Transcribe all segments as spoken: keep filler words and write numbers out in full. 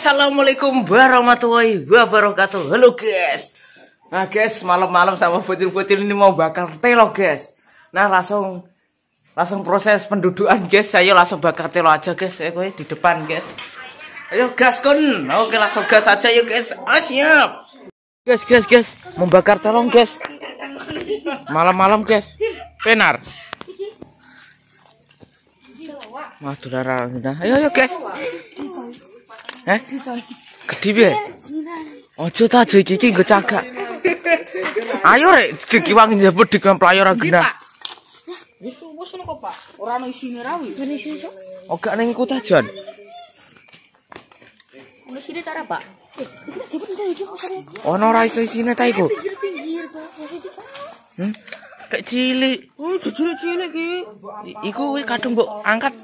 Assalamualaikum warahmatullahi wabarakatuh. Halo guys. Nah guys, malam-malam sama bocil-bocil ini mau bakar telo guys. Nah langsung langsung proses pendudukan guys. Saya langsung bakar telo aja guys. Saya di depan guys. Ayo gas kun. Oke langsung gas aja yuk guys. Ah, siap. Guys guys guys, membakar telong guys. Malam-malam guys. Penar. Waduh darah. Ayo ayo guys. Eh? Gede piye? Ojo ta aja iki nggo cagak. Ayo rek dikiwang njebut dikamplayo ora genah. Wis wis ngono kok, Pak. Ora ono isine ra wi. Ngene iki iso. Oh gak ning iku ta, Jon? Ono isine ta ra, Pak? Ono ora iso isine ta iku? Hmm? Kayak cilik. Oh, cilik-cilik iki. Iku kuwi kadung mbok angkat.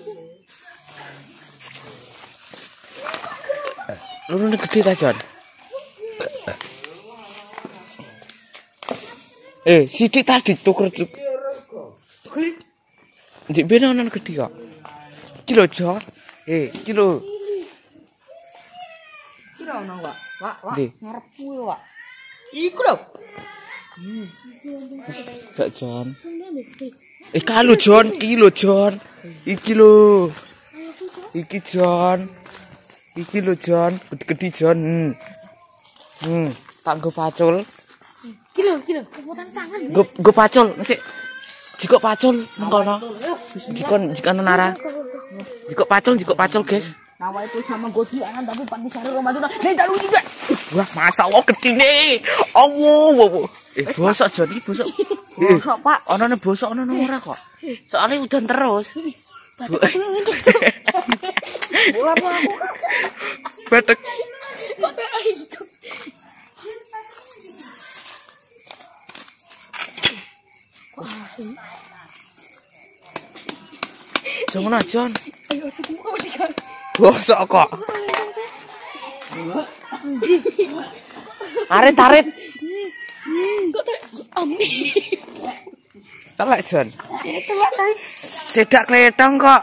Lurune gede ta, Jon? Eh, sidik tadi tuker. Ndik bene ono gede kok. Iki lho, Jon. Eh, iki lho. Iki lho ono, Pak. Pak, Pak. Ndi? Ngarep kuwi, Pak. Iku lho. Cak Jon. Eh, kalau Jon, iki lho, Jon. Iki lho. Iki Jon. Iki lho Jon, gede-gede Jon. Hmm. Hmm, tak nggo pacul. Iki lho, iki lho, keputan tangan. Nggo nggo pacul, mesti jikok pacul nang kono. Jikon jikon nara. Jikok pacul, jikok pacul, guys. Nawa itu sama godianan tapi pandi sare Ramadan. Nek tak lucu juga. Wah, masyaallah gedine. Allah, eh bosok Jon iki bosok. Bosok, Pak. Onone bosok ono ora kok. Soale udan terus. Bola apa aku? Batek. Kok kayak itu? Jangan Jon. Ayo tuku dikan. Bosok kok. Arit tarit. Kok kayak ami. Telek Jon. Telek kae. Cedak kletong kok.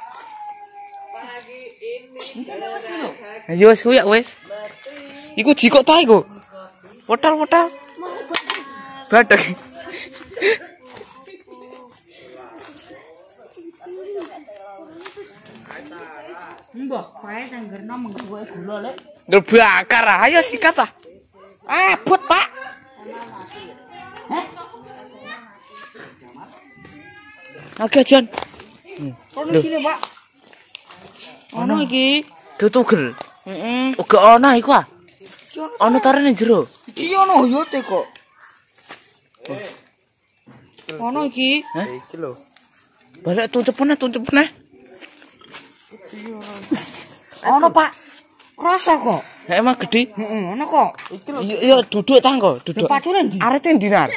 Ayo wis kuwi wis. Iku jikok ta iku. Potol-potol. Badek. Mbah, kae sanggerno menggo gula lek. Ngebakar ayo sikat ah. Ah, but, Pak. Heh. Oke Jon. Ono sini, Pak. Ono iki. Tutugel. Heeh. Uga ono iku ah. Ono tarene jero. Iki ono hoyote kok. Ono iki. Hah? Iki lho. Balik tuncepene tuncepene. Ono, Pak. Krasa kok. Nek emang gede. Heeh, ono kok. Iki lho. Iya duduk ta engko, duduk. Pacune ndi? Arete ndi nar?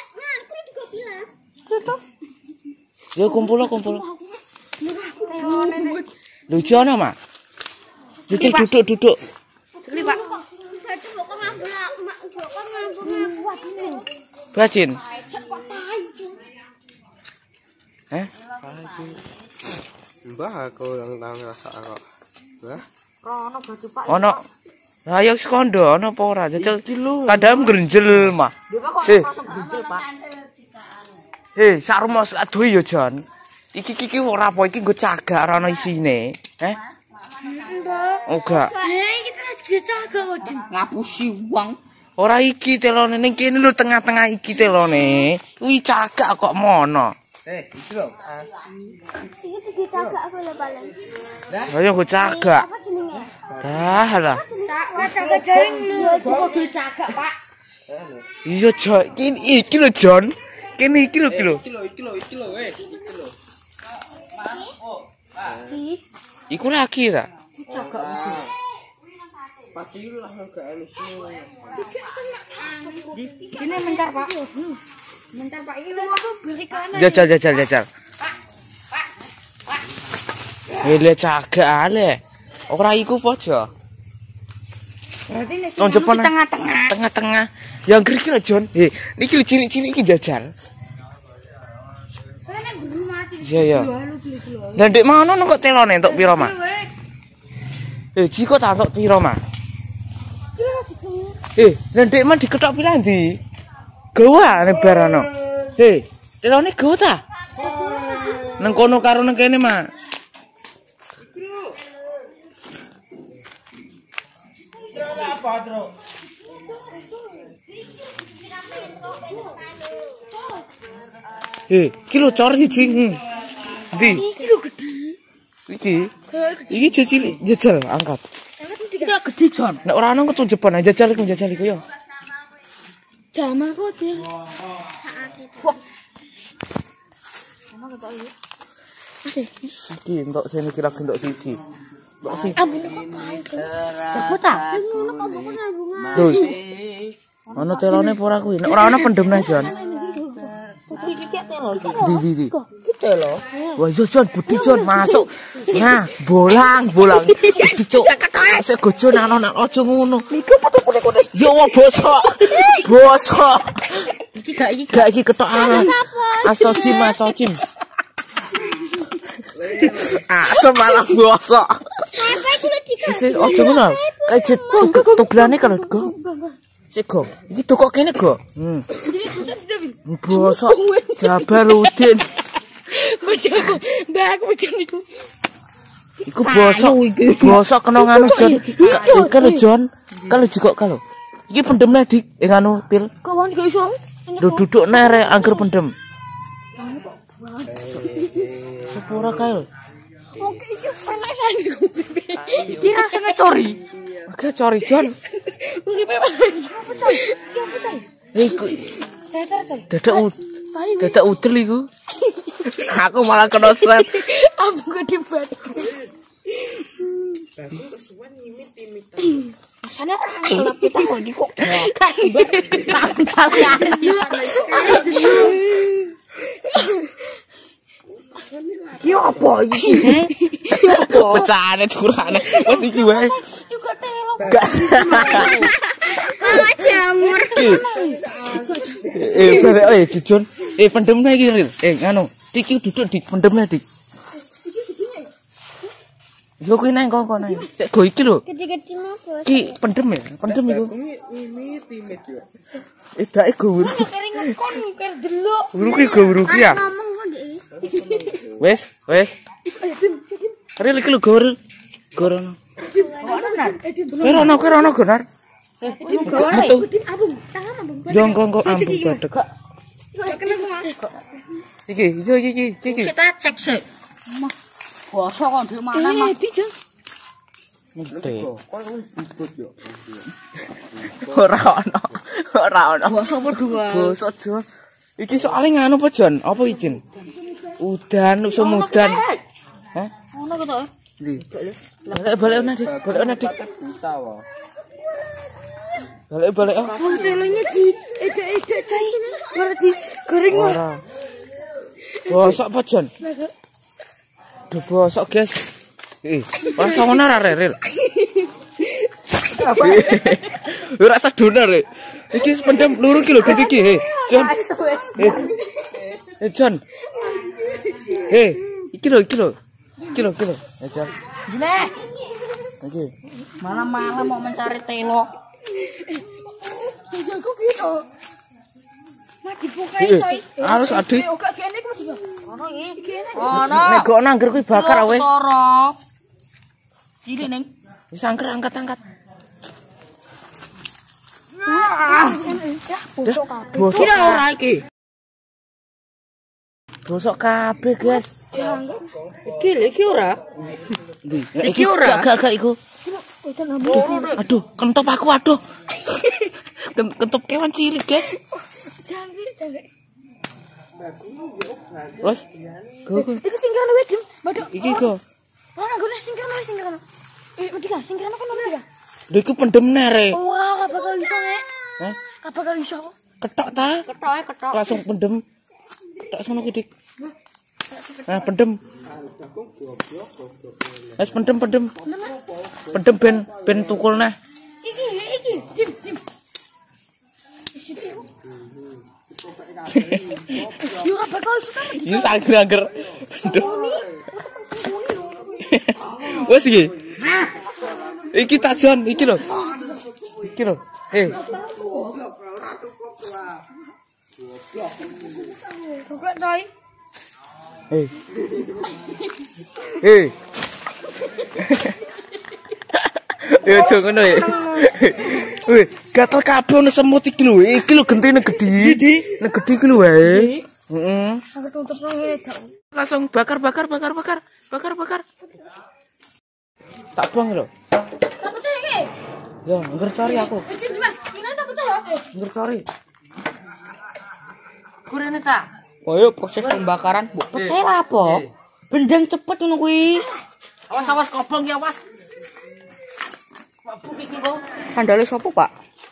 Yo kumpul kumpul. Lucu ono, Mak. Lucu duduk duduk. Ini, Pak. Bacin. Eh? Mbah aku yang tahu ngerasa kok. Mbah. Ono baju, Pak. Ono. Lah yo sekondo ono apa ora? Jajal kadang grenjel mah. Eh, Pak. eh sak rumah aduh yo Jon. Iki iki ora apa iki nggo cagak ora ono isine. Eh? Enggak. Eh, kita lagi cagak kok. Ngapusi uang. Ora iki telone ning kene lho tengah-tengah iki telone. Kuwi cagak kok mono. Eh, iki lho. Iki dicagak aku lho balen. Ayo nggo cagak. Dah lah. Cagak jaring lho. Kok dicagak, Pak? Iya Jon, iki iki lho Jon. Kene iki lho iki lho. Iki lho, iki lho, iki lho, eh. Iki lho. Iku lagi ta? Cagak. Pasti lah gak anu semua. Ini mencar, Pak. Mencar, Pak. Ini lho aku beri kanan. Jajal jajal jajal. Hele cagak ale. Ora iku pojo. Berarti nek Tonjepon tengah-tengah. Tengah-tengah. Yang iki lho Jon. Eh, niki lho cilik-cilik iki jajal. Saya nek guru mati. Iya ya. Lah ndek mana kok telone entuk piro, Mak? Eh, jiko tak tok piro, Mak? Eh, ndek mah diketok pira ndi? Gawa nek barano. Eh, telone gawa ta? Nang kono karo nang kene, Mak. Apa, Tro? Eh, iki lho cor siji. Ndi? Iki lho gede. Iki. Iki cilik jajal angkat. Tidak gede, Jon. Nek ora ono ketunjepan jajal iku jajal iku yo. Jaman kok dia. Iki entuk sene kira entuk siji. Entuk siji. Ambune kok bae. Dapat ta? Ngono kok mbok nabungan. Lho. Ono telone apa ora kuwi? Nek ora ono pendem neh, Jon. Iki iki telo iki. Di di di. Gitu loh. Wah, yo Jon, budi Jon masuk. Nah, bolang, bolang. Budi Cuk. Sik gojo nang nang aja ngono. Niku foto-foto. Yo bosok. Bosok. Iki gak iki. Gak iki ketok alas. Asojim, asojim. Asem malah bosok. Apa iki lho dikon? Wis aja ngono. Kayak jet tuglane kalau go. Sik go. Iki toko kene go. Hmm. Bosok Jabaluddin. Bojoku, mbak aku bojo niku. Iku bosok, bosok kena nganu Jon. Kalau Jon, kalau jikok kalau. Iki pendem nih dik, eh nganu pil. Kawan gak iso. Lu duduk nere angker pendem. Sepura kae lho. Oke iki enak sane niku. Iki rasane cori. Oke cori Jon. Uripe apa cori? Apa cori? Iku Teter cori. dadak ud. Dadak udel iku. Aku malah kena set. Aku gede banget. Masane ora ngelap kita kok di kok. Tak jalan. Ki opo iki? Ki opo? Pecahane curane. Wes iki wae. Juga telo. Mama jamur. Eh, balik eh Jon. Eh pendemnya iki Ril. Eh nganu, iki duduk di pendemnya dik. Yo kuwi nang kok nang. Sik go iki lho. Gede-gede mau bos. Iki pendem ya, pendem iku. Ini timit yo. Eh dake go wuru. Keringet kon ker delok. Wuru ki go wuru ki ya. Ngomong kok Dek. Wes, wes. Ril iki lho go Ril. Gorono. Kowe rono, kowe rono gonar. Metu. Abung, tangan abung. Jongkong kok ampun badek. Iki, iki iki iki. Kita cek sik. Bosok kok ndek mana mah. Mesti. Kok ribut yo. Ora ono. Ora ono. Bosok berdua. Bosok Jon. Iki soalnya nganu apa Jon? Apa izin? Udan, usum udan. Hah? Ngono kok to. Ndi? Balik balik ana dik, balik ana dik. Buta wae. Balik balik. Oh, telonya di ede-ede cai. Berarti kering mah. Ora. Bosok apa Jon? Duh bosok guys. Eh, ora sawono ra Ril. Ora sedona Ril. Iki pendem luru ki lho gede iki, he. Jon. Eh. Eh Jon. Eh, iki lho, iki lho. Iki lho, iki lho. Eh Jon. Gile. Iki. Malam-malam mau mencari telo. Jago gitu. Mak dibukain coy. Harus adik. Eh, oke kene ku juga. Ono iki. Ono. Nek kok nangger kuwi bakar wis. Toro. Cili ning. Wis angker angkat-angkat. Bosok kabeh. Bosok Kira ora iki. Bosok kabeh, guys. Iki lho iki ora. Ndi? Iki ora. Gak gak iku. Aduh, aduh, kentop aku aduh. Ken- Kentop kewan cilik, guys. Jangkrik, jangkrik. Terus go go. Iku singkirane wis, Dim. Badok. Iki go. Ora gone singkirane wis singkirane. Eh, wedi ka singkirane kono wedi ka. Lha iku pendem nere. Wah, apa kau iso, Nek? Hah? Apa kau iso? Ketok ta? Ketok ae, ketok. Langsung pendem. Ketok sono ki, Dik. Nah, pendem. Wes pendem pendem. Pendem ben ben tukul nah. Iki, iki, Dim, Dim. Yo apa kau iso ta? Iki angger-angger. Pendem. Wes iki. Iki tak Jon, iki lho. Iki lho. Eh. Goblok coy. Eh. Eh. Ya aja ngono ya. Weh, gatel kabeh ono semut iki lho. Iki lho gentine gedhi. Nek gedhi iki lho wae. Heeh. Aku tutup nang ngene. Langsung bakar bakar bakar bakar. Bakar bakar. Tak buang lho. Tak pecah iki. Ya, ngger cari aku. Iki Mas, ini tak pecah ya. Ngger cari. Kurene ta? Koyo proses pembakaran, Bu. Pecah apa? Bendang cepet ngono kuwi. Awas awas kobong ya, awas. Mabuk iki kok. Sandale sapa, Pak?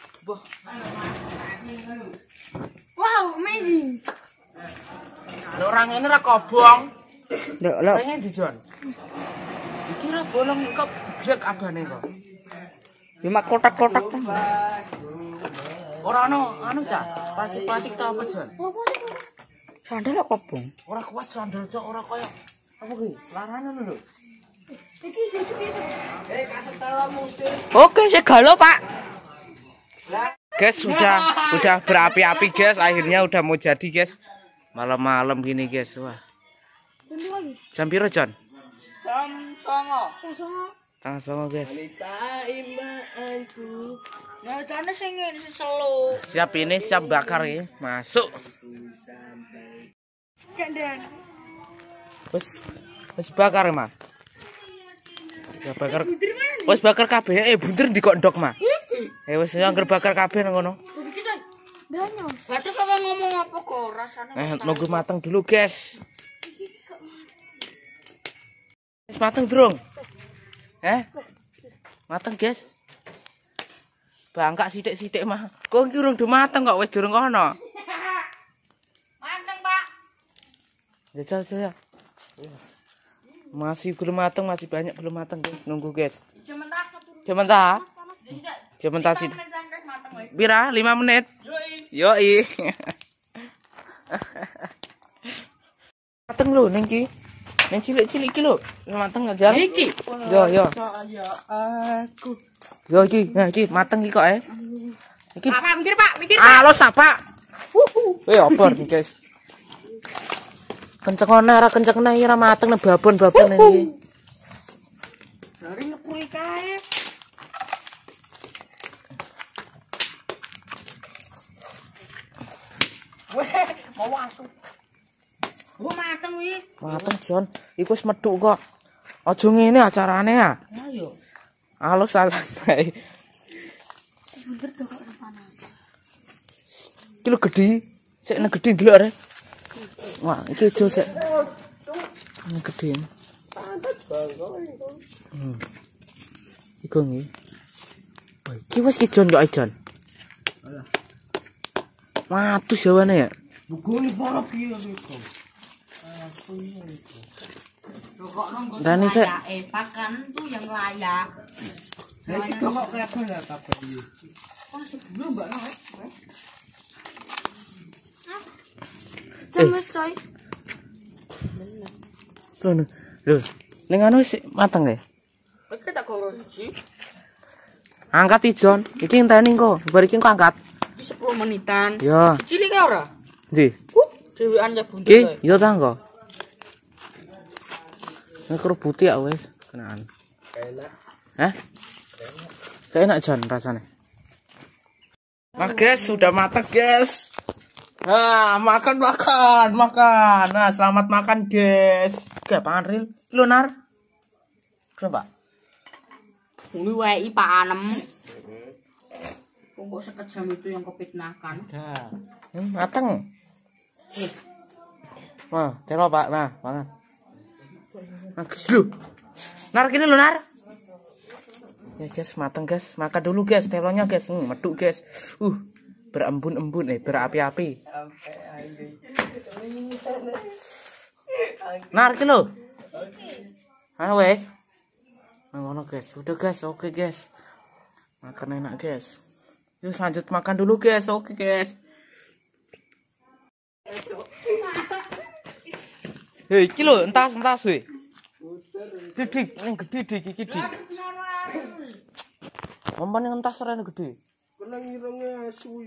Wow, amazing. Lho ora ngene ra kobong. Lho, lho. Pengen di Jon. Iki ra bolong kok blek abane kok. Ya mak kotak-kotak ta. Ora ono anu Cak, plastik-plastik ta apa Jon? Sandal kok kobong. Ora kuat sandal Cok, ora koyo apa ki? Larane lho. Iki jujuk iso. Oke, segalo, Pak. Guys, sudah udah berapi-api guys, akhirnya udah mau jadi guys. Malam-malam gini guys. Wah. Jam lagi. Jam piro Jon? Jam songo. Kosong. Tanggal songo guys. Ya jane sing ngene sing selo. Siap ini, siap bakar ya. Masuk. Gandeng. Wes wes bakar Mas. Ya bakar. Wes bakar kabeh. Eh bunter ndikok ndok Mas. Eh wes angger bakar kabeh nang ngono. Banyak. Batuk apa ngomong apa kok rasane. Eh nunggu mateng dulu guys. Wes mateng durung? Eh? Mateng guys. Bangkak sithik-sithik mah. Kok iki urung do mateng kok wis durung kono. Manteng, Pak. Jajal saya. Masih belum mateng, masih banyak belum mateng guys. Nunggu guys. Sementara Sementara. Sementara sih. Bira lima menit. Yoi. Mateng lho ning ki. Ning cilik-cilik iki lho. Mateng aja. Iki. Yo yo. Saya aku. Yo iki, nah iki mateng iki kok eh. Iki. Pak, mikir, Pak, mikir. Halo sapa? Eh opor nih guys. Kenceng ora kenceng ora ora mateng nek babon-babon iki. Dari ngepui kae. Weh, mau asu. Wah, mateng wi. Mateng Jon, iku wis medhuk kok. Aja ngene acarane ya. Ayo. Halo santai. Bener tuh kok panas. Iki lho gedhi. Sik nek gedhi ndelok are. Wah, iki ijo sik. Nek gedhi. Hmm. Iku nggih. Wah, iki wis ki Jon kok Jon. Matus jawane ya. Bugone para piye iku? Kok nunggu Dani sik. eh pakan tuh yang layak. Lah iki kok kabeh lah kabeh iki. Oh, sebelum Mbak Noh. Jam wis coy. Lho, lho. Ning anu wis mateng ya. Iki tak goro siji. Angkat iki Jon. Iki ngenteni kok. Bar iki kok angkat. Iki sepuluh menitan. Ya. Cilik ka ora? Ndi? Uh, dhewean ya buntu. Ki, yo ta engko. Nek kerubuti ya wis, kenaan. Enak. Hah? Kayak enak Jon rasanya. Nah guys, sudah matang guys. Nah, makan makan makan. Nah, selamat makan guys. Kayak pangan real. Lunar. Coba. Kuwi wae Pak Anem. Kok sekejam itu yang kepitnahkan. Dah. Hmm, mateng. Wah, coba Pak. Nah, makan. Nah, lu. Nar gini lu nar. Ya guys, mateng guys. Makan dulu guys, telonya guys. Hmm, meduk guys. Uh, berembun-embun eh, berapi-api. Nar iki lho. Ah wes. Nah, ngono guys. Udah guys, oke guys. Makan enak guys. Yuk lanjut makan dulu guys. Oke guys. Hei, iki lho, entas-entas we. Didik, ning gedhi dik iki dik. Umpan ngentas rene gede. Kena ngirenge asu.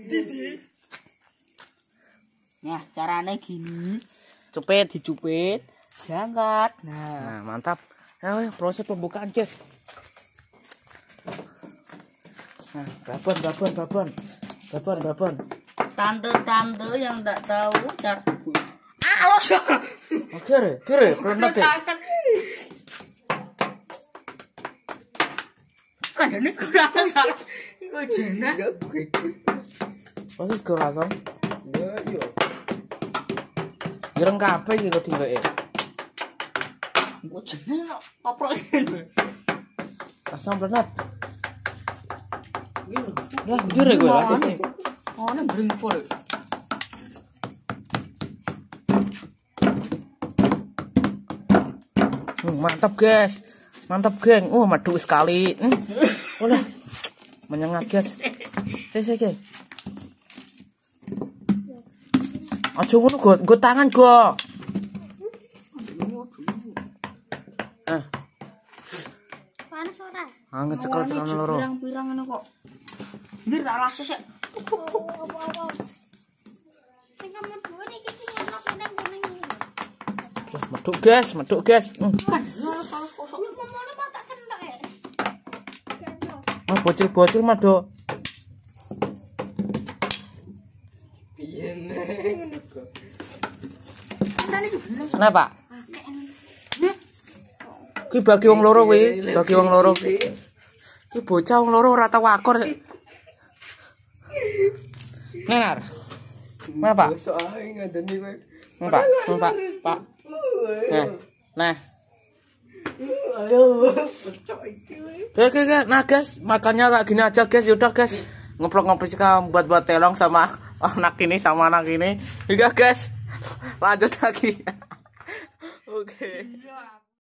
Nah, caranya gini. Cupit, dicupit, diangkat. Nah, Nah, mantap. Nah, proses pembukaan, guys. Nah, babon, babon, babon. Babon, babon. tante-tante yang enggak tahu cara. Ah, lo sih. Oke, re, kere, krenet ya. Kadane kurang salah. Kok jenah. Enggak begitu. Proses go langsung. Ya, iya. Ireng kabeh iki kok direke. Kok jenah koprok ini. Asam benet. Ya, jure gue lah. Oh, ini bringpol. Hmm, mantap, guys. Mantap, geng. Oh, madu sekali. Hmm. Udah. Menyengat, guys. Sik, sik, sik. Aja ngono, go, go tangan, go. Eh, Panas ora? angin cekel-cekel loro. Pirang-pirang ngono kok. Mir tak rasa sik. Apa-apa. Sing nomor dua nih iki sing ono kuning-kuning iki. Wah, meduk, guys, meduk, guys. Hmm. Lu ngomongnya kok tak kendak ya? Oh, bocil-bocil madu. Piye neng? Kenapa? Ki bagi wong loro kuwi, bagi wong loro. Ki bocah wong loro ora tau akor. Nenar. Kenapa? Soale ngadeni kowe. Pak, Pak, Pak. Nah, nah. Ayo, pecok iki kowe. Oke, oke, oke. Nah, guys, makannya kayak gini aja, guys. Yaudah, guys. Ngoprok-ngoprok buat-buat telong sama anak ini sama anak ini. Hingga, guys. Lanjut lagi. Oke.